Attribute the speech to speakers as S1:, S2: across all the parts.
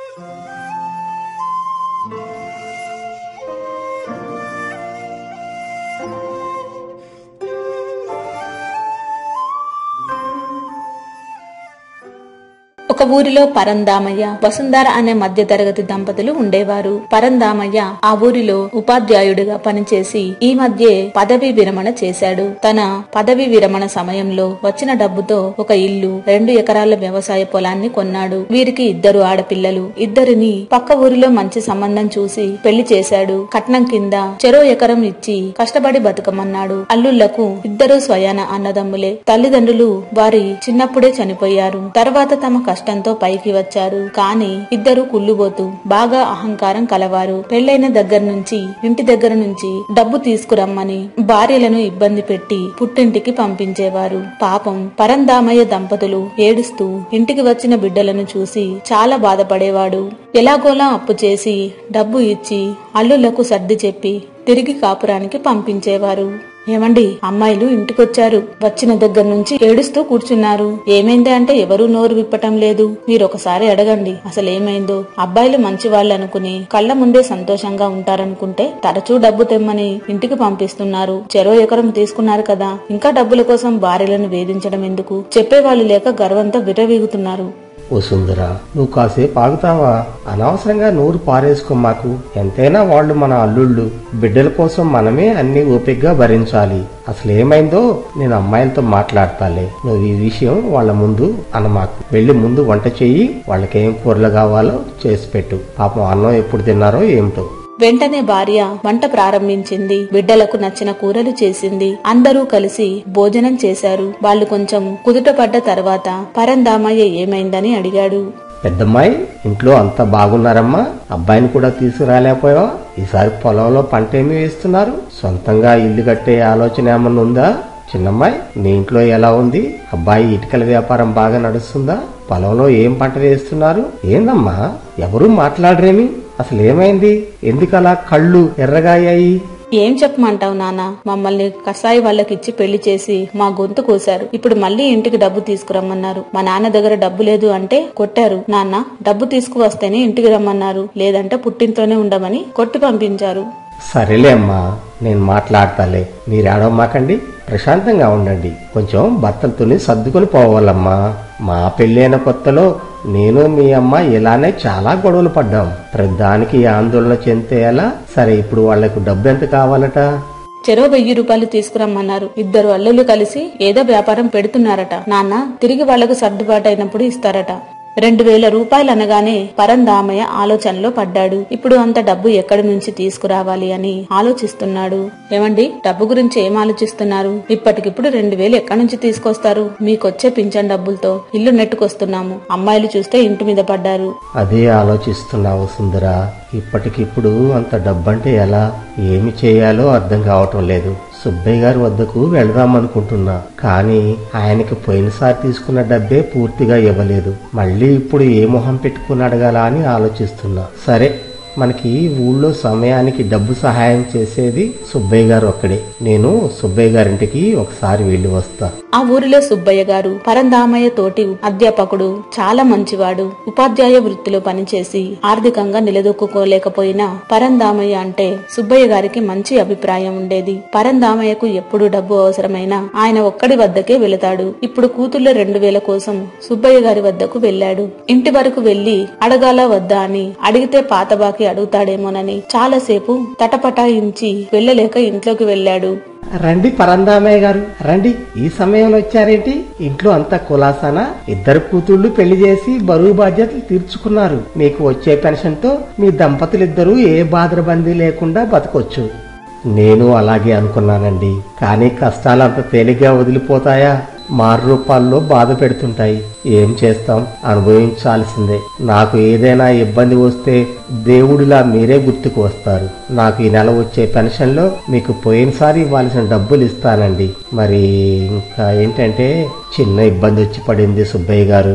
S1: ఒక ఊరిలో పరందామయ్య, వసుంధర అనే మధ్యతరగతి దంపతులు ఉండేవారు. పరందామయ్య ఆ ఊరిలో ఉపాధ్యాయుడిగా పనిచేసి ఈ మధ్యే పదవీ విరమణ చేశాడు. తన పదవీ విరమణ సమయంలో వచ్చిన డబ్బుతో ఒక ఇల్లు, 2 ఎకరాల వ్యవసాయ పొలాన్ని కొన్నాడు. వీరికి 2 ఆడపిల్లలు. ఇద్దరిని పక్క ఊరిలో మంచి సంబంధం చూసి పెళ్లి చేశాడు. కట్నం కింద చెరో ఎకరం ఇచ్చి కష్టపడి బతుకమన్నాడు. అల్లుళ్లకు 2 స్వయాన అన్నదమ్ములే. తల్లిదండ్రులు వారి చిన్నప్పుడే చనిపోయారు. తర్వాత తమ కష్టంతో పైకి వచ్చారు. కానీ 2 కుళ్ళుబోతూ బాగా అహంకారం కలవారు. పెళ్లైన దగ్గర నుంచి ఇంటి దగ్గర నుంచి డబ్బు తీసుకురమ్మని భార్యలను ఇబ్బంది పెట్టి పుట్టింటికి పంపించేవారు. పాపం పరందామయ్య దంపతులు ఏడుస్తూ ఇంటికి వచ్చిన బిడ్డలను చూసి చాలా బాధపడేవాడు. ఎలాగోలా అప్పు చేసి డబ్బు ఇచ్చి అల్లుళ్లకు సర్ది చెప్పి తిరిగి కాపురానికి పంపించేవారు. ఏమండి, అమ్మాయిలు ఇంటికొచ్చారు. వచ్చిన దగ్గర నుంచి ఏడుస్తూ కూర్చున్నారు. ఏమైంది అంటే ఎవరూ నోరు విప్పటం లేదు. మీరొకసారి అడగండి అసలేమైందో. అబ్బాయిలు మంచి వాళ్ళు అనుకుని కళ్ల ముందే సంతోషంగా ఉంటారనుకుంటే తరచూ డబ్బు తెమ్మని ఇంటికి పంపిస్తున్నారు. చెరో ఎకరం తీసుకున్నారు కదా, ఇంకా డబ్బుల కోసం భార్యలను వేధించడం ఎందుకు? చెప్పేవాళ్లు లేక గర్వంతో విర్రవీగుతున్నారు.
S2: వసుంధర, నువ్వు కాసేపు ఆగుతావా? అనవసరంగా నోరు పారేసుకోమాకు. ఎంతైనా వాళ్ళు మన అల్లుళ్ళు. బిడ్డల కోసం మనమే అన్ని ఓపికగా భరించాలి. అసలేమైందో నేను అమ్మాయిలతో మాట్లాడతాలే. నువ్వు ఈ విషయం వాళ్ళ ముందు అనమాకు. వెళ్లి ముందు వంట చెయ్యి. వాళ్ళకేం కూరలు కావాలో చేసి పెట్టు. పాపం అన్నం ఎప్పుడు తిన్నారో ఏమిటో.
S1: వెంటనే భార్య వంట ప్రారంభించింది. బిడ్డలకు నచ్చిన కూరలు చేసింది. అందరూ కలిసి భోజనం చేశారు. వాళ్ళు కొంచెం కుదుటపడ్డ తర్వాత పరందామయ్య ఏమైందని అడిగాడు.
S2: పెద్దమ్మాయి, ఇంట్లో అంతా బాగున్నారమ్మా? అబ్బాయిని కూడా తీసుకురాలేకపోయావా? ఈసారి పొలంలో పంట ఏమి వేస్తున్నారు? సొంతంగా ఇల్లు కట్టే ఆలోచన ఏమన్నా ఉందా? చిన్నమ్మాయి, నీ ఇంట్లో ఎలా ఉంది? అబ్బాయి ఇటుకల వ్యాపారం బాగా నడుస్తుందా? పొలంలో ఏం పంట వేస్తున్నారు? ఏందమ్మా, ఎవరూ మాట్లాడరేమి? అసలేమైంది? ఎందుకలా కళ్ళు ఎర్రగాయాయి?
S1: ఏం చెప్పమంటావు నాన్న? మమ్మల్ని కసాయి వాళ్ళకిచ్చి పెళ్లి చేసి మా గొంతు కోశారు. ఇప్పుడు మళ్ళీ ఇంటికి డబ్బు తీసుకురమ్మన్నారు. మా నాన్న దగ్గర డబ్బు లేదు అంటే కొట్టారు. నాన్న, డబ్బు తీసుకువస్తేనే ఇంటికి రమ్మన్నారు, లేదంటే పుట్టింట్లోనే ఉండమని కొట్టి పంపించారు.
S2: సరేలే అమ్మా, నేను మాట్లాడతాలే. మీరేడవమాకండి, ప్రశాంతంగా ఉండండి. కొంచెం భర్తలతోనే సర్దుకొని పోవాలమ్మా. మా పెళ్ళైన కొత్తలో నేను మీ అమ్మ ఇలానే చాలా గొడవలు పడ్డాం. ప్రతిదానికి ఆందోళన చెందేలా. సరే, ఇప్పుడు వాళ్లకు డబ్బు ఎంత కావాలట?
S1: చెరో 1000 రూపాయలు తీసుకురమ్మన్నారు. 2 అల్లులు కలిసి ఏదో వ్యాపారం పెడుతున్నారట. నాన్న, తిరిగి వాళ్లకు సర్దుబాటు అయినప్పుడు ఇస్తారట. 2000 రూపాయలు అనగానే పరందామయ్య ఆలోచనలో పడ్డాడు. ఇప్పుడు అంత డబ్బు ఎక్కడి నుంచి తీసుకురావాలి అని ఆలోచిస్తున్నాడు. ఏమండి, డబ్బు గురించి ఏం ఆలోచిస్తున్నారు? ఇప్పటికిప్పుడు 2000 ఎక్కడి నుంచి తీసుకొస్తారు? మీకొచ్చే పింఛన్ డబ్బులతో ఇల్లు నెట్టుకొస్తున్నాము. అమ్మాయిలు చూస్తే ఇంటి మీద పడ్డారు.
S2: అదే ఆలోచిస్తున్నావు సుందర. ఇప్పటికిప్పుడు అంత డబ్బంటే ఎలా? ఏమి చేయాలో అర్థం కావటం లేదు. సుబ్బయ్య గారి వద్దకు వెళదామనుకుంటున్నా, కానీ ఆయనకి పోయినసారి తీసుకున్న డబ్బే పూర్తిగా ఇవ్వలేదు. మళ్ళీ ఇప్పుడు ఏ మొహం పెట్టుకుని అడగాల అని ఆలోచిస్తున్నా. సరే, మనకి ఊళ్ళో సమయానికి డబ్బు సహాయం చేసేది సుబ్బయ్య గారు ఒక్కడే. నేను సుబ్బయ్య గారింటికి ఒకసారి వెళ్లి వస్తా.
S1: ఆ ఊరిలో సుబ్బయ్య గారు పరందామయ్య తోటి అధ్యాపకుడు. చాలా మంచివాడు. ఉపాధ్యాయ వృత్తిలో పనిచేసి ఆర్థికంగా నిలదొక్కుకోలేకపోయినా పరందామయ్య అంటే సుబ్బయ్య గారికి మంచి అభిప్రాయం ఉండేది. పరందామయ్యకు ఎప్పుడు డబ్బు అవసరమైనా ఆయన ఒక్కడి వద్దకే వెళతాడు. ఇప్పుడు కూతుళ్ళ 2000 కోసం సుబ్బయ్య గారి వద్దకు వెళ్లాడు. ఇంటి వరకు వెళ్లి అడగాల వద్దా అని అడిగితే పాత బాకి అడుగుతాడేమోనని చాలాసేపు తటపటాయించి వెళ్లలేక ఇంట్లోకి వెళ్లాడు.
S2: రండి పరందామయ్య గారు, రండి. ఈ సమయంలో వచ్చారేంటి? ఇంట్లో అంతా కులాసానా? 2 కూతుళ్లు పెళ్లి చేసి బరువు బాధ్యతలు తీర్చుకున్నారు. మీకు వచ్చే పెన్షన్ తో మీ దంపతులిద్దరూ ఏ బాధరబందీ లేకుండా బతకొచ్చు. నేను అలాగే అనుకున్నానండి, కానీ కష్టాలు అంత తేలిగ్గా వదిలిపోతాయా? మారు రూపాల్లో బాధ పెడుతుంటాయి. ఏం చేస్తాం, అనుభవించాల్సిందే. నాకు ఏదైనా ఇబ్బంది వస్తే దేవుడిలా మీరే గుర్తుకు వస్తారు. నాకు ఈ నెల వచ్చే పెన్షన్ లో మీకు పోయినసారి ఇవ్వాల్సిన డబ్బులు ఇస్తానండి. మరి ఇంకా ఏంటంటే చిన్న ఇబ్బంది వచ్చి పడింది సుబ్బయ్య గారు.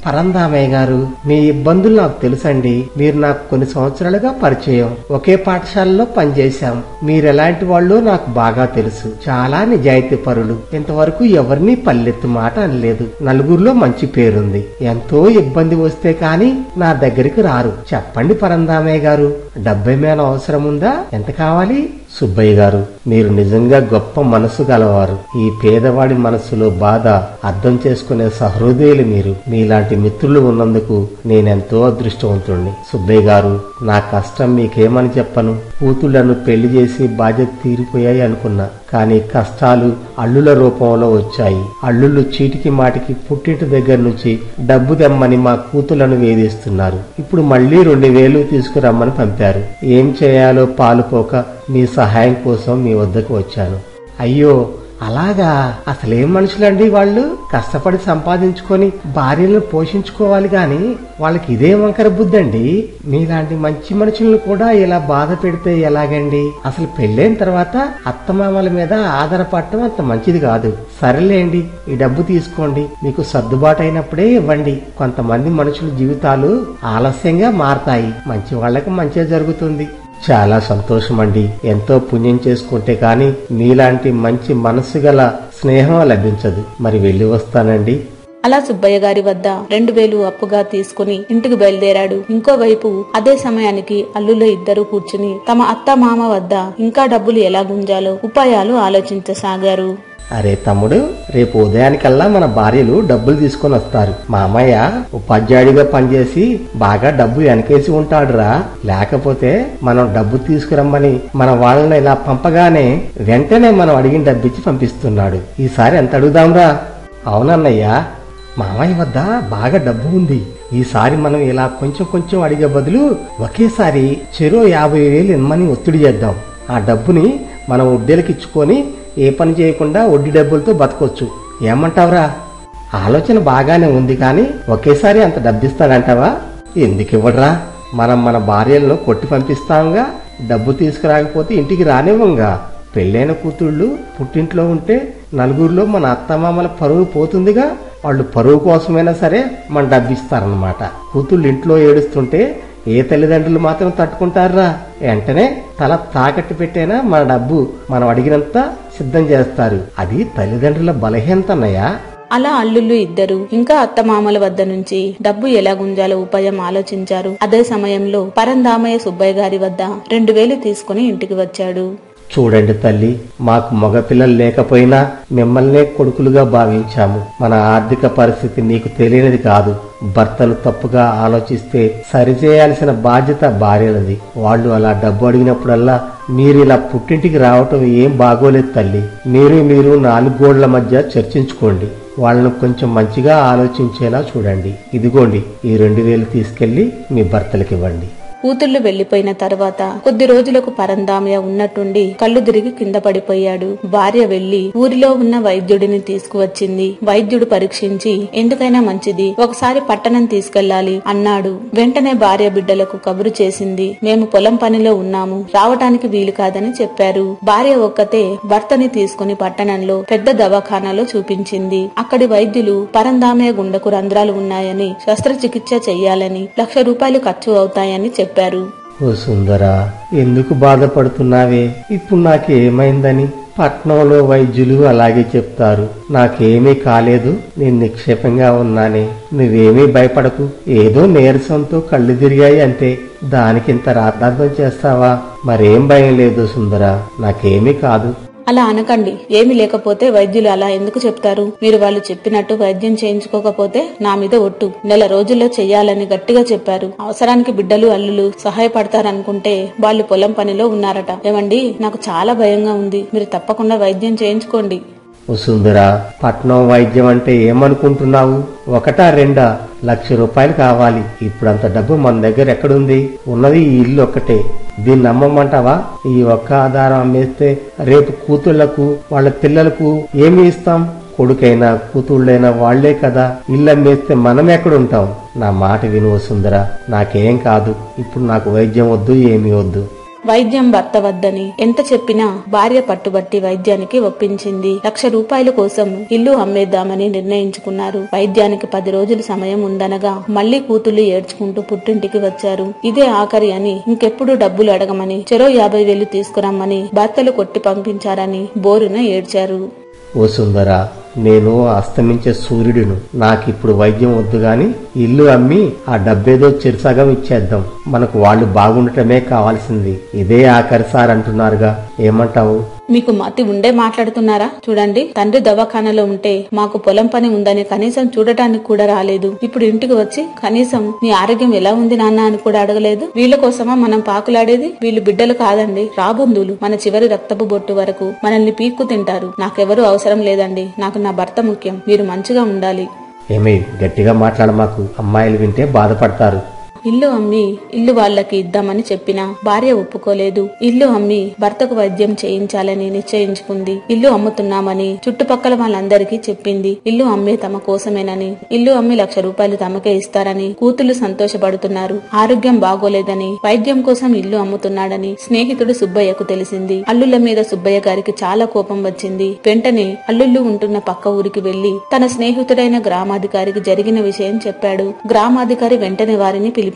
S2: పరందామయ్య గారు, మీ ఇబ్బందులు నాకు తెలుసండి. మీరు నాకు కొన్ని సంవత్సరాలుగా పరిచయం, ఒకే పాఠశాలలో పనిచేశాం. మీరెలాంటి వాళ్ళో నాకు బాగా తెలుసు. చాలా నిజాయితీ పరులు. ఇంతవరకు ఎవరినీ పల్లెత్తు మాట అనలేదు. నలుగురిలో మంచి పేరుంది. ఎంతో ఇబ్బంది వస్తే కాని నా దగ్గరికి రారు. చెప్పండి పరందామయ్య గారు, డబ్బేమైనా అవసరం ఉందా? ఎంత కావాలి? సుబ్బయ్య గారు, మీరు నిజంగా గొప్ప మనసు గలవారు. ఈ పేదవాడి మనసులో బాధ అర్థం చేసుకునే సహృదయులు మీరు. మీలాంటి మిత్రులు ఉన్నందుకు నేనెంతో అదృష్టవంతుణ్ణి. సుబ్బయ్య గారు, నా కష్టం మీకేమని చెప్పను. కూతుళ్లను పెళ్లి చేసి బాధ్యత తీరిపోయాయి అనుకున్నా, కానీ కష్టాలు అల్లుల రూపంలో వచ్చాయి. అల్లుళ్ళు చీటికి మాటికి పుట్టింటి దగ్గర నుంచి డబ్బు తెమ్మని మా కూతుళ్లను వేధిస్తున్నారు. ఇప్పుడు మళ్లీ 2000 తీసుకురమ్మని పంపారు. ఏం చేయాలో పాలుపోక మీ సహాయం కోసం మీ వద్దకు వచ్చాను. అయ్యో, అలాగా? అసలేం మనుషులండి వాళ్ళు? కష్టపడి సంపాదించుకొని భార్యలను పోషించుకోవాలి గాని వాళ్ళకి ఇదే వంకర బుద్ధండి. మీలాంటి మంచి మనుషులను కూడా ఇలా బాధ పెడితే ఎలాగండి? అసలు పెళ్ళైన తర్వాత అత్తమామల మీద ఆధారపడటం అంత మంచిది కాదు. సరేలేండి, ఈ డబ్బు తీసుకోండి. మీకు సర్దుబాటు అయినప్పుడే ఇవ్వండి. కొంతమంది మనుషుల జీవితాలు ఆలస్యంగా మారతాయి. మంచి వాళ్లకు మంచి జరుగుతుంది. చాలా సంతోషమండి. ఎంతో పుణ్యం చేసుకుంటే కాని మీలాంటి మంచి మనసు గల స్నేహం లభించదు. మరి వెళ్ళి వస్తానండి.
S1: అలా సుబ్బయ్య గారి వద్ద 2000 అప్పుగా తీసుకుని ఇంటికి బయలుదేరాడు. ఇంకోవైపు అదే సమయానికి అల్లులు ఇద్దరు కూర్చుని తమ అత్త మామ వద్ద ఇంకా డబ్బులు ఎలా గుంజాలో ఉపాయాలు ఆలోచించసాగారు.
S2: అరే తమ్ముడు, రేపు ఉదయానికల్లా మన భార్యలు డబ్బులు తీసుకొని వస్తారు. మా అమ్మయ్య ఉపాధ్యాయుడిగా పనిచేసి బాగా డబ్బు వెనకేసి ఉంటాడురా. లేకపోతే మనం డబ్బు తీసుకురమ్మని మన వాళ్ళని ఇలా పంపగానే వెంటనే మనం అడిగిన డబ్బిచ్చి పంపిస్తున్నాడు. ఈసారి ఎంత అడుగుదాంరా? అవునన్నయ్యా, మామయ్య వద్ద బాగా డబ్బు ఉంది. ఈసారి మనం ఇలా కొంచెం కొంచెం అడిగే బదులు ఒకేసారి చెరో 50,000 ఇమ్మని ఒత్తిడి చేద్దాం. ఆ డబ్బుని మనం వడ్డీలకిచ్చుకొని ఏ పని చేయకుండా వడ్డీ డబ్బులతో బతకొచ్చు. ఏమంటావురా? ఆలోచన బాగానే ఉంది, కానీ ఒకేసారి అంత డబ్బిస్తాడంటావా? ఎందుకు ఇవ్వడ్రా? మనం మన భార్యలను కొట్టి పంపిస్తాంగా. డబ్బు తీసుకురాకపోతే ఇంటికి రానివ్వంగా. పెళ్ళైన కూతుళ్ళు పుట్టింట్లో ఉంటే నలుగురిలో మన అత్తమామల పరువు పోతుందిగా. వాళ్ళు పరువు కోసమైనా సరే మన డబ్బిస్తారన్నమాట. కూతుళ్ళు ఇంట్లో ఏడుస్తుంటే ఏ తల్లిదండ్రులు మాత్రం తట్టుకుంటారా? వెంటనే తల తాకట్టు పెట్టైనా మన డబ్బు మనం అడిగినంత సిద్ధం చేస్తారు. అది తల్లిదండ్రుల బలహీనత అన్నయ్యా.
S1: అలా అల్లుళ్ళు ఇద్దరు ఇంకా అత్తమామల వద్ద నుంచి డబ్బు ఎలా గుంజాలో ఉపాయం ఆలోచించారు. అదే సమయంలో పరందామయ్య సుబ్బయ్య గారి వద్ద 2000 తీసుకుని ఇంటికి వచ్చాడు.
S2: చూడండి తల్లి, మాకు మగపిల్లలు లేకపోయినా మిమ్మల్నే కొడుకులుగా భావించాము. మన ఆర్థిక పరిస్థితి నీకు తెలియనిది కాదు. భర్తలు తప్పుగా ఆలోచిస్తే సరిచేయాల్సిన బాధ్యత భార్యలది. వాళ్ళు అలా డబ్బు అడిగినప్పుడల్లా మీరిలా పుట్టింటికి రావటం ఏం బాగోలేదు తల్లి. మీరు 4 గోడల మధ్య చర్చించుకోండి. వాళ్ళను కొంచెం మంచిగా ఆలోచించేలా చూడండి. ఇదిగోండి, ఈ 2000 తీసుకెళ్లి మీ భర్తలకివ్వండి.
S1: కూతుళ్లు వెళ్లిపోయిన తర్వాత కొద్ది రోజులకు పరందామయ్య ఉన్నట్టుండి కళ్ళు తిరిగి కింద పడిపోయాడు. భార్య వెళ్లి ఊరిలో ఉన్న వైద్యుడిని తీసుకువచ్చింది. వైద్యుడు పరీక్షించి ఎందుకైనా మంచిది ఒకసారి పట్టణం తీసుకెళ్లాలి అన్నాడు. వెంటనే భార్య బిడ్డలకు కబురు చేసింది. మేము పొలం పనిలో ఉన్నాము, రావటానికి వీలు కాదని చెప్పారు. భార్య ఒక్కతే భర్తని తీసుకుని పట్టణంలో పెద్ద దవాఖానాలో చూపించింది. అక్కడి వైద్యులు పరందామయ్య గుండెకు రంధ్రాలు ఉన్నాయని, శస్త్రచికిత్స చెయ్యాలని, ₹1,00,000 ఖర్చు అవుతాయని చెప్పారు.
S2: ఓ సుందరా, ఎందుకు బాధపడుతున్నావే? ఇప్పుడు నాకేమైందని? పట్నంలో వైద్యులు అలాగే చెప్తారు. నాకేమీ కాలేదు, నేను నిక్షేపంగా ఉన్నానే. నువ్వేమీ భయపడకు. ఏదో నీరసంతో కళ్ళు తిరిగాయి అంతే. దానికింత రాద్ధాంతం చేస్తావా? మరేం భయం లేదు సుందరా, నాకేమీ కాదు.
S1: అలా అనకండి. ఏమి లేకపోతే వైద్యులు అలా ఎందుకు చెప్తారు? మీరు వాళ్ళు చెప్పినట్టు వైద్యం చేయించుకోకపోతే నా మీద ఒట్టు. 1 రోజుల్లో చెయ్యాలని గట్టిగా చెప్పారు. అవసరానికి బిడ్డలు అల్లులు సహాయపడతారనుకుంటే వాళ్ళు పొలం పనిలో ఉన్నారట. ఏమండి, నాకు చాలా భయంగా ఉంది. మీరు తప్పకుండా వైద్యం చేయించుకోండి.
S2: సుందరా, పట్నం వైద్యం అంటే ఏమనుకుంటున్నావు? 1-2 లక్ష రూపాయలు కావాలి. ఇప్పుడంత డబ్బు మన దగ్గర ఎక్కడుంది? ఉన్నది ఈ ఇల్లు ఒక్కటే. దీన్ని అమ్మమంటావా? ఈ ఒక్క ఆధారం అమ్మేస్తే రేపు కూతుళ్లకు వాళ్ళ పిల్లలకు ఏమి ఇస్తాం? కొడుకైనా కూతుళ్ళైనా వాళ్లే కదా. ఇల్లు అమ్మేస్తే మనం ఎక్కడుంటాం? నా మాట విను సుందరా, నాకేం కాదు. ఇప్పుడు నాకు వైద్యం వద్దు, ఏమీ వద్దు.
S1: వైద్యం భర్త వద్దని ఎంత చెప్పినా భార్య పట్టుబట్టి వైద్యానికి ఒప్పించింది. 1,00,000 రూపాయల కోసం ఇల్లు అమ్మేద్దామని నిర్ణయించుకున్నారు. వైద్యానికి 10 రోజులు సమయం ఉందనగా మళ్లీ కూతుళ్లు ఏడ్చుకుంటూ పుట్టింటికి వచ్చారు. ఇదే ఆఖరి అని ఇంకెప్పుడు డబ్బులు అడగమని చెరో 50,000 తీసుకురమ్మని భర్తలు కొట్టి పంపించారని బోరున ఏడ్చారు.
S2: ఓ సుందరా, నేను అస్తమించే సూర్యుడును. నాకిప్పుడు వైద్యం వద్దు గాని ఇల్లు అమ్మి ఆ డబ్బేదో చిరుసగం ఇచ్చేద్దాం. మనకు వాళ్ళు బాగుండటమే కావాల్సింది. ఇదే ఆఖరిసారి అంటున్నారుగా, ఏమంటావు?
S1: మీకు మతి ఉండే మాట్లాడుతున్నారా? చూడండి, తండ్రి దవాఖానలో ఉంటే మాకు పొలం పని ఉందని కనీసం చూడటానికి కూడా రాలేదు. ఇప్పుడు ఇంటికి వచ్చి కనీసం నీ ఆరోగ్యం ఎలా ఉంది నాన్న అని కూడా అడగలేదు. వీళ్ళ కోసమా మనం పాకులాడేది? వీళ్ళు బిడ్డలు కాదండి, రాబంధువులు. మన చివరి రక్తపు బొట్టు వరకు మనల్ని పీక్కు తింటారు. నాకెవరూ అవసరం లేదండి. నాకు నా భర్త ముఖ్యం. మీరు మంచిగా ఉండాలి.
S2: ఏమీ గట్టిగా మాట్లాడమాకు, అమ్మాయిలు వింటే బాధపడతారు.
S1: ఇల్లు అమ్మి ఇల్లు వాళ్లకి ఇద్దామని చెప్పినా భార్య ఒప్పుకోలేదు. ఇల్లు అమ్మి భర్తకు వైద్యం చేయించాలని నిశ్చయించుకుంది. ఇల్లు అమ్ముతున్నామని చుట్టుపక్కల వాళ్ళందరికీ చెప్పింది. ఇల్లు అమ్మే తమ కోసమేనని, ఇల్లు అమ్మి 1,00,000 రూపాయలు తమకే ఇస్తారని కూతుళ్లు సంతోషపడుతున్నారు. ఆరోగ్యం బాగోలేదని వైద్యం కోసం ఇల్లు అమ్ముతున్నాడని స్నేహితుడు సుబ్బయ్యకు తెలిసింది. అల్లుళ్ల మీద సుబ్బయ్య గారికి చాలా కోపం వచ్చింది. వెంటనే అల్లుళ్లు ఉంటున్న పక్క ఊరికి వెళ్లి తన స్నేహితుడైన గ్రామాధికారికి జరిగిన విషయం చెప్పాడు. గ్రామాధికారి వెంటనే వారిని పిలిపించాడు.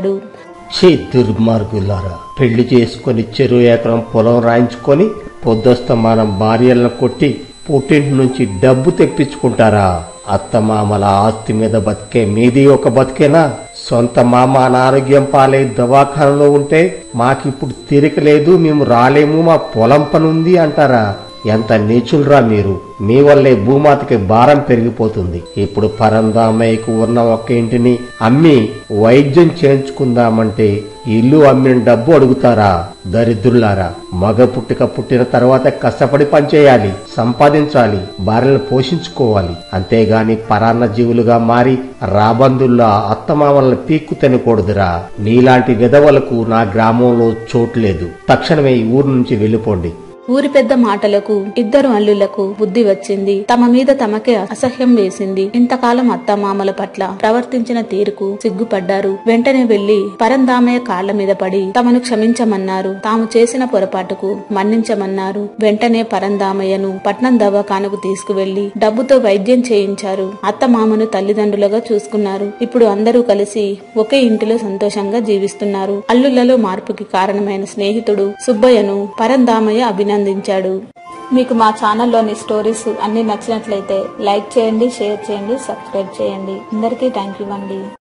S2: దుర్మార్గులారా, పెళ్లి చేసుకుని చెరువు ఎకరం పొలం రాయించుకొని పొద్దస్తమానం భార్యలను కొట్టి పుట్టింటి నుంచి డబ్బు తెప్పించుకుంటారా? అత్తమామల ఆస్తి మీద బతికే మీది ఒక బతికేనా? సొంత మామ అనారోగ్యం పాలై దవాఖానలో ఉంటే మాకిప్పుడు తీరిక లేదు, మేము రాలేము, మా పొలం పనుంది అంటారా? ఎంత నీచులరా మీరు! మీ వల్లే భూమాతకి భారం పెరిగిపోతుంది. ఇప్పుడు పరందామయ్యకు ఉన్న ఒక్క ఇంటిని అమ్మి వైద్యం చేయించుకుందామంటే ఇల్లు అమ్మిన డబ్బు అడుగుతారా? దరిద్రులారా! మగ పుట్టిన తర్వాత కష్టపడి పనిచేయాలి, సంపాదించాలి, భార్యలను పోషించుకోవాలి. అంతేగాని పరాన్న జీవులుగా మారి రాబందుల్లా అత్తమామలను పీక్కు తినకూడదురా. నీలాంటి విధవలకు నా గ్రామంలో చోట్లేదు. తక్షణమే ఈ ఊరు నుంచి వెళ్లిపోండి.
S1: ఊరి పెద్ద మాటలకు ఇద్దరు అల్లుళ్లకు బుద్ధి వచ్చింది. తమ మీద తమకే అసహ్యం వేసింది. ఇంతకాలం అత్తమామల పట్ల ప్రవర్తించిన తీరుకు సిగ్గుపడ్డారు. వెంటనే వెళ్లి పరందామయ్య కాళ్ల మీద పడి తమను క్షమించమన్నారు. తాము చేసిన పొరపాటుకు మన్నించమన్నారు. వెంటనే పరందామయ్యను పట్నం దవాఖానకు తీసుకువెళ్లి డబ్బుతో వైద్యం చేయించారు. అత్తమామను తల్లిదండ్రులుగా చూసుకున్నారు. ఇప్పుడు అందరూ కలిసి ఒకే ఇంటిలో సంతోషంగా జీవిస్తున్నారు. అల్లుళ్లలో మార్పుకి కారణమైన స్నేహితుడు సుబ్బయ్యను పరందామయ్య అభినందించాడు. మీకు మా ఛానల్లోని స్టోరీస్ అన్ని నచ్చినట్లయితే లైక్ చేయండి, షేర్ చేయండి, సబ్స్క్రైబ్ చేయండి. అందరికీ థ్యాంక్ యూ అండి.